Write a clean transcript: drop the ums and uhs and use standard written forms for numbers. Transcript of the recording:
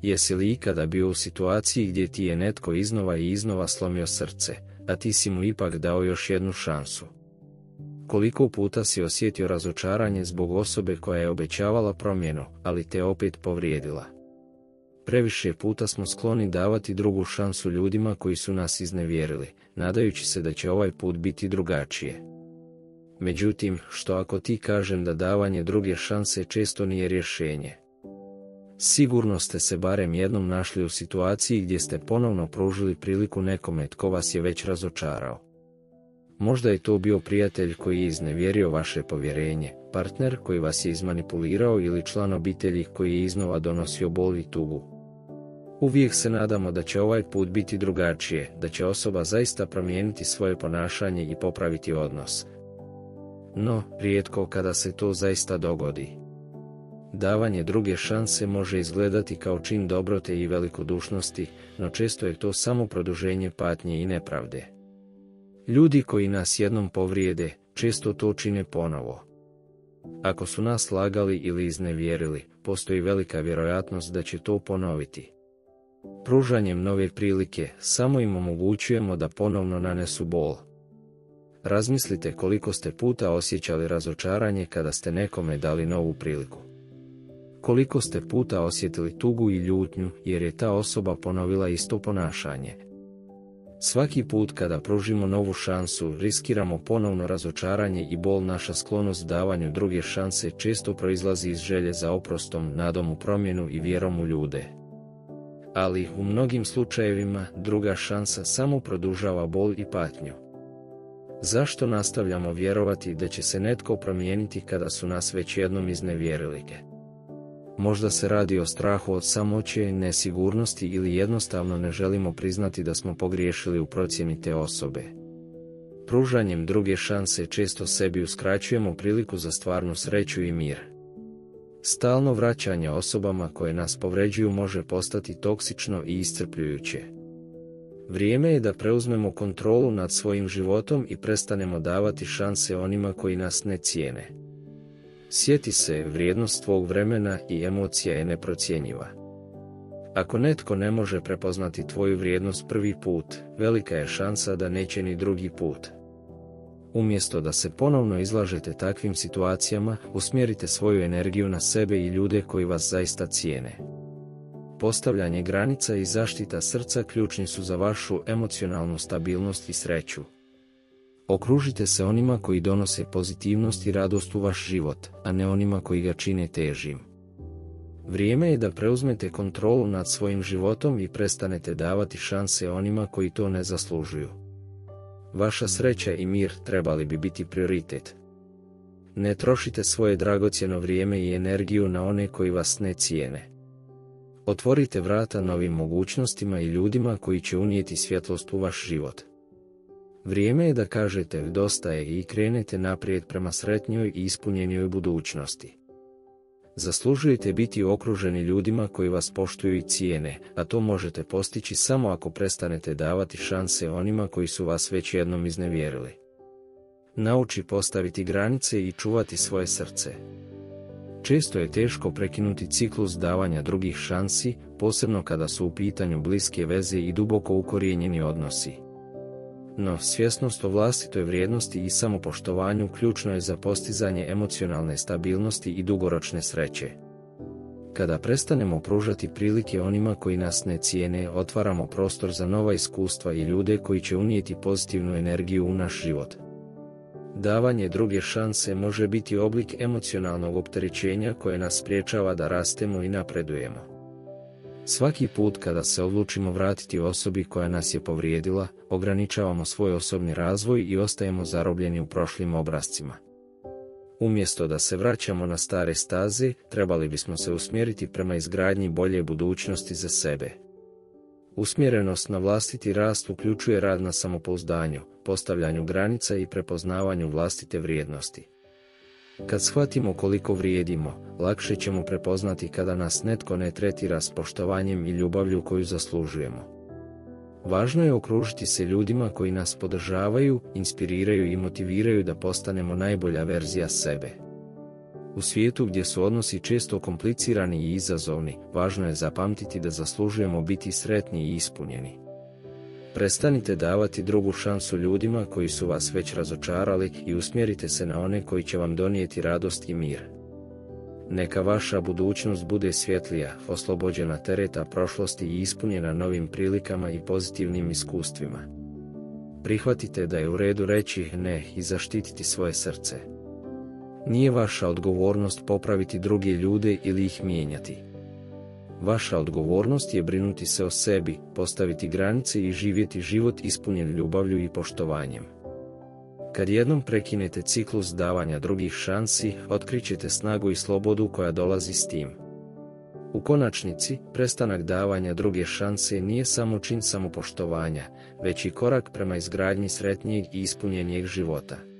Jesi li ikada bio u situaciji gdje ti je netko iznova i iznova slomio srce, a ti si mu ipak dao još jednu šansu? Koliko puta si osjetio razočaranje zbog osobe koja je obećavala promjenu, ali te opet povrijedila? Previše puta smo skloni davati drugu šansu ljudima koji su nas iznevjerili, nadajući se da će ovaj put biti drugačije. Međutim, što ako ti kažem da davanje druge šanse često nije rješenje? Sigurno ste se barem jednom našli u situaciji gdje ste ponovno pružili priliku nekome tko vas je već razočarao. Možda je to bio prijatelj koji je iznevjerio vaše povjerenje, partner koji vas je izmanipulirao ili član obitelji koji je iznova donosio bol i tugu. Uvijek se nadamo da će ovaj put biti drugačije, da će osoba zaista promijeniti svoje ponašanje i popraviti odnos. No, rijetko kada se to zaista dogodi. Davanje druge šanse može izgledati kao čin dobrote i velikodušnosti, no često je to samo produženje patnje i nepravde. Ljudi koji nas jednom povrijede, često to čine ponovo. Ako su nas lagali ili iznevjerili, postoji velika vjerojatnost da će to ponoviti. Pružanjem nove prilike, samo im omogućujemo da ponovno nanesu bol. Razmislite koliko ste puta osjećali razočaranje kada ste nekome dali novu priliku. Koliko ste puta osjetili tugu i ljutnju jer je ta osoba ponovila isto ponašanje. Svaki put kada pružimo novu šansu, riskiramo ponovno razočaranje i bol. Naša sklonost davanju druge šanse često proizlazi iz želje za oprostom, nadom u promjenu i vjerom u ljude. Ali u mnogim slučajevima druga šansa samo produžava bol i patnju. Zašto nastavljamo vjerovati da će se netko promijeniti kada su nas već jednom iznevjerili? Možda se radi o strahu od samoće, nesigurnosti ili jednostavno ne želimo priznati da smo pogriješili u procjeni te osobe. Pružanjem druge šanse često sebi uskraćujemo priliku za stvarnu sreću i mir. Stalno vraćanje osobama koje nas povređuju može postati toksično i iscrpljujuće. Vrijeme je da preuzmemo kontrolu nad svojim životom i prestanemo davati šanse onima koji nas ne cijene. Sjeti se, vrijednost tvog vremena i emocija je neprocjenjiva. Ako netko ne može prepoznati tvoju vrijednost prvi put, velika je šansa da neće ni drugi put. Umjesto da se ponovno izlažete takvim situacijama, usmjerite svoju energiju na sebe i ljude koji vas zaista cijene. Postavljanje granica i zaštita srca ključni su za vašu emocionalnu stabilnost i sreću. Okružite se onima koji donose pozitivnost i radost u vaš život, a ne onima koji ga čine težim. Vrijeme je da preuzmete kontrolu nad svojim životom i prestanete davati šanse onima koji to ne zaslužuju. Vaša sreća i mir trebali bi biti prioritet. Ne trošite svoje dragocjeno vrijeme i energiju na one koji vas ne cijene. Otvorite vrata novim mogućnostima i ljudima koji će unijeti svjetlost u vaš život. Vrijeme je da kažete dosta je i krenete naprijed prema sretnjoj i ispunjenoj budućnosti. Zaslužujete biti okruženi ljudima koji vas poštuju i cijene, a to možete postići samo ako prestanete davati šanse onima koji su vas već jednom iznevjerili. Nauči postaviti granice i čuvati svoje srce. Često je teško prekinuti ciklus davanja drugih šansi, posebno kada su u pitanju bliske veze i duboko ukorijenjeni odnosi. No, svjesnost o vlastitoj vrijednosti i samopoštovanju ključno je za postizanje emocionalne stabilnosti i dugoročne sreće. Kada prestanemo pružati prilike onima koji nas ne cijene, otvaramo prostor za nova iskustva i ljude koji će unijeti pozitivnu energiju u naš život. Davanje druge šanse može biti oblik emocionalnog opterećenja koje nas sprječava da rastemo i napredujemo. Svaki put kada se odlučimo vratiti osobi koja nas je povrijedila, ograničavamo svoj osobni razvoj i ostajemo zarobljeni u prošlim obrascima. Umjesto da se vraćamo na stare staze, trebali bismo se usmjeriti prema izgradnji bolje budućnosti za sebe. Usmjerenost na vlastiti rast uključuje rad na samopouzdanju, postavljanju granica i prepoznavanju vlastite vrijednosti. Kad shvatimo koliko vrijedimo, lakše ćemo prepoznati kada nas netko ne tretira s poštovanjem i ljubavlju koju zaslužujemo. Važno je okružiti se ljudima koji nas podržavaju, inspiriraju i motiviraju da postanemo najbolja verzija sebe. U svijetu gdje su odnosi često komplicirani i izazovni, važno je zapamtiti da zaslužujemo biti sretni i ispunjeni. Prestanite davati drugu šansu ljudima koji su vas već razočarali i usmjerite se na one koji će vam donijeti radost i mir. Neka vaša budućnost bude svjetlija, oslobođena tereta prošlosti i ispunjena novim prilikama i pozitivnim iskustvima. Prihvatite da je u redu reći ne i zaštititi svoje srce. Nije vaša odgovornost popraviti druge ljude ili ih mijenjati. Vaša odgovornost je brinuti se o sebi, postaviti granice i živjeti život ispunjen ljubavlju i poštovanjem. Kad jednom prekinete ciklus davanja drugih šansi, otkrićete snagu i slobodu koja dolazi s tim. U konačnici, prestanak davanja druge šanse nije samo čin samopoštovanja, već i korak prema izgradnji sretnijeg i ispunjenijeg života.